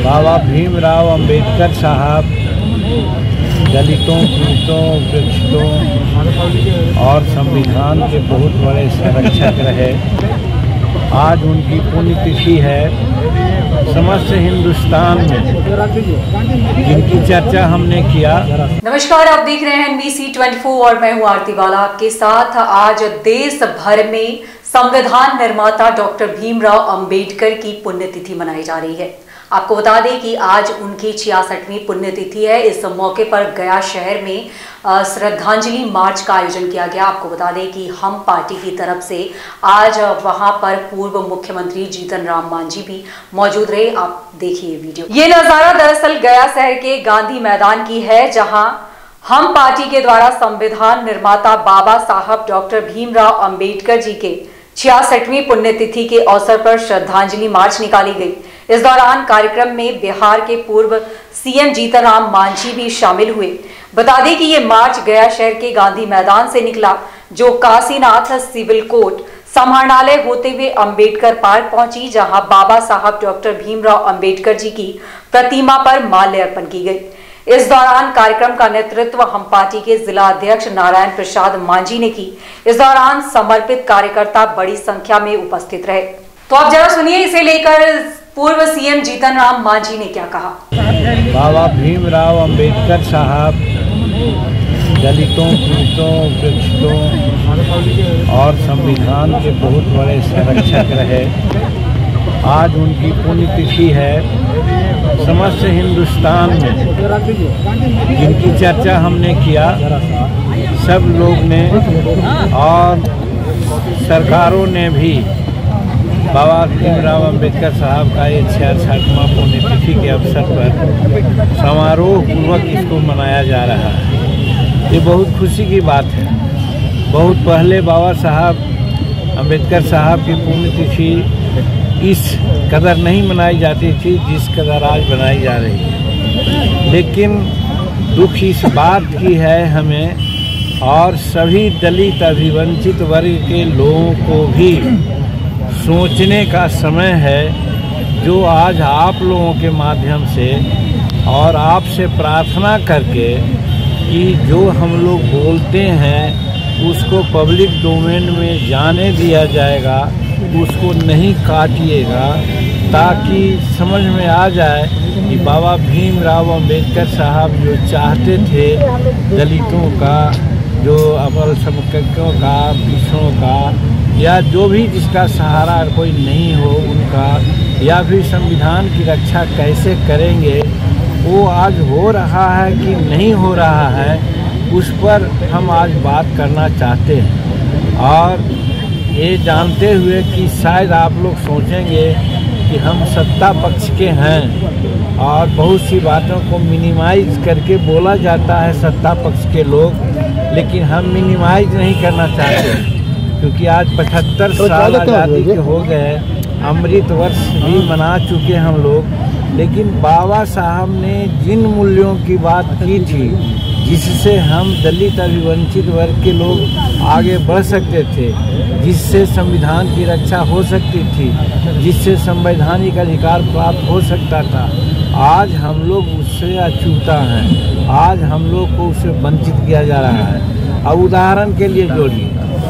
बाबा भीमराव अंबेडकर साहब दलितों, पीड़ितों, उपेक्षितों और संविधान के बहुत बड़े संरक्षक रहे। आज उनकी पुण्यतिथि है। समस्त हिंदुस्तान में जिनकी चर्चा हमने किया। नमस्कार, आप देख रहे हैं NBC24 और मैं हूं आरती वाला आपके साथ। आज देश भर में संविधान निर्माता डॉक्टर भीमराव अंबेडकर की पुण्यतिथि मनाई जा रही है। आपको बता दें कि आज उनकी 66वीं पुण्यतिथि है। इस मौके पर गया शहर में श्रद्धांजलि मार्च का आयोजन किया गया। आपको बता दें कि हम पार्टी की तरफ से आज वहां पर पूर्व मुख्यमंत्री जीतन राम मांझी भी मौजूद रहे। आप देखिए वीडियो। ये नजारा दरअसल गया शहर के गांधी मैदान की है, जहां हम पार्टी के द्वारा संविधान निर्माता बाबा साहब डॉक्टर भीमराव अंबेडकर जी के 66वीं पुण्यतिथि के अवसर पर श्रद्धांजलि मार्च निकाली गई। इस दौरान कार्यक्रम में बिहार के पूर्व सीएम जीतन राम मांझी भी शामिल हुए। बता दें कि ये मार्च गया शहर के गांधी मैदान से निकला, जो काशीनाथ सिविल कोर्ट समाहरणालय होते हुए अंबेडकर पार्क पहुंची, जहां बाबा साहब डॉक्टर भीमराव अंबेडकर जी की प्रतिमा पर माल्य अर्पण की गई। इस दौरान कार्यक्रम का नेतृत्व हम पार्टी के जिला अध्यक्ष नारायण प्रसाद मांझी ने की। इस दौरान समर्पित कार्यकर्ता बड़ी संख्या में उपस्थित रहे। तो आप जरा सुनिए, इसे लेकर पूर्व सीएम जीतन राम मांझी ने क्या कहा। बाबा भीमराव अंबेडकर साहब दलितों, पीड़ितों, उपेक्षितों और संविधान के बहुत बड़े संरक्षक रहे। आज उनकी पुण्यतिथि है। समस्त हिंदुस्तान में जिनकी चर्चा हमने किया, सब लोग ने और सरकारों ने भी बाबा भीमराव अंबेडकर साहब का ये 66वां पुण्यतिथि के अवसर पर समारोह पूर्वक इसको मनाया जा रहा है। ये बहुत खुशी की बात है। बहुत पहले बाबा साहब अंबेडकर साहब की पुण्यतिथि इस कदर नहीं मनाई जाती थी जिस कदर आज बनाई जा रही है। लेकिन दुख इस बात की है हमें और सभी दलित अभिवंचित वर्ग के लोगों को भी सोचने का समय है, जो आज आप लोगों के माध्यम से और आपसे प्रार्थना करके कि जो हम लोग बोलते हैं उसको पब्लिक डोमेन में जाने दिया जाएगा, उसको नहीं काटिएगा, ताकि समझ में आ जाए कि बाबा भीमराव अंबेडकर साहब जो चाहते थे दलितों का, जो अल्पसंख्यकों का, पिछड़ों का, या जो भी जिसका सहारा कोई नहीं हो उनका, या फिर संविधान की रक्षा कैसे करेंगे, वो आज हो रहा है कि नहीं हो रहा है, उस पर हम आज बात करना चाहते हैं। और ये जानते हुए कि शायद आप लोग सोचेंगे कि हम सत्ता पक्ष के हैं और बहुत सी बातों को मिनिमाइज करके बोला जाता है सत्ता पक्ष के लोग, लेकिन हम मिनिमाइज नहीं करना चाहते, क्योंकि आज 75 साल आज़ादी के हो गए, अमृत वर्ष भी मना चुके हम लोग। लेकिन बाबा साहब ने जिन मूल्यों की बात की थी, जिससे हम दलित अभिवंचित वर्ग के लोग आगे बढ़ सकते थे, जिससे संविधान की रक्षा हो सकती थी, जिससे संवैधानिक अधिकार प्राप्त हो सकता था, आज हम लोग उससे अछूता हैं। आज हम लोग को उससे वंचित किया जा रहा है। अब उदाहरण के लिए जोड़िए,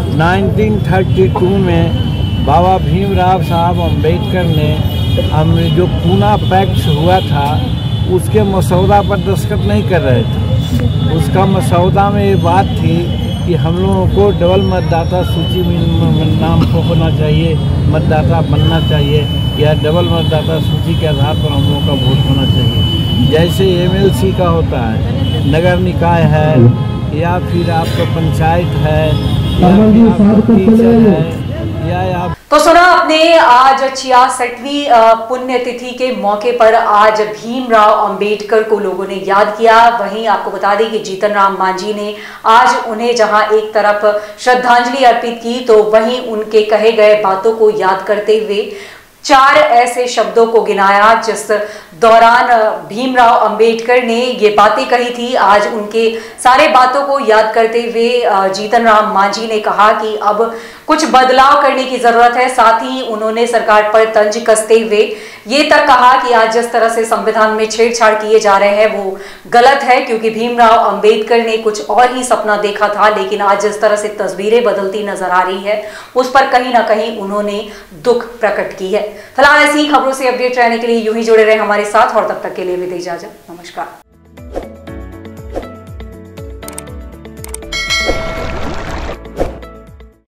1932 में बाबा भीमराव साहब अंबेडकर ने जो पूना पैक्ट हुआ था उसके मसौदा पर दस्तखत नहीं कर रहे थे। उसका मसौदा में ये बात थी कि हम लोगों को डबल मतदाता सूची में नाम होना चाहिए, मतदाता बनना चाहिए, या डबल मतदाता सूची के आधार पर हम लोगों का वोट होना चाहिए। जैसे MLC का होता है, नगर निकाय है, या फिर आपका पंचायत है, या फिर आपका टीचर है, या तो सुना आपने आज 66वीं पुण्यतिथि के मौके पर आज भीमराव अंबेडकर को लोगों ने याद किया। वहीं आपको बता दें कि जीतन राम मांझी ने आज उन्हें जहां एक तरफ श्रद्धांजलि अर्पित की, तो वहीं उनके कहे गए बातों को याद करते हुए 4 ऐसे शब्दों को गिनाया जिस दौरान भीमराव अंबेडकर ने ये बातें कही थी। आज उनके सारे बातों को याद करते हुए जीतन राम मांझी ने कहा कि अब कुछ बदलाव करने की जरूरत है। साथ ही उन्होंने सरकार पर तंज कसते हुए ये तक कहा कि आज जिस तरह से संविधान में छेड़छाड़ किए जा रहे हैं वो गलत है, क्योंकि भीमराव अंबेडकर ने कुछ और ही सपना देखा था, लेकिन आज जिस तरह से तस्वीरें बदलती नजर आ रही है उस पर कहीं ना कहीं उन्होंने दुख प्रकट की है। फिलहाल ऐसी खबरों से अपडेट रहने के लिए यूं ही जुड़े रहे हमारे साथ और तब तक के लिए विदा इजाजत। नमस्कार।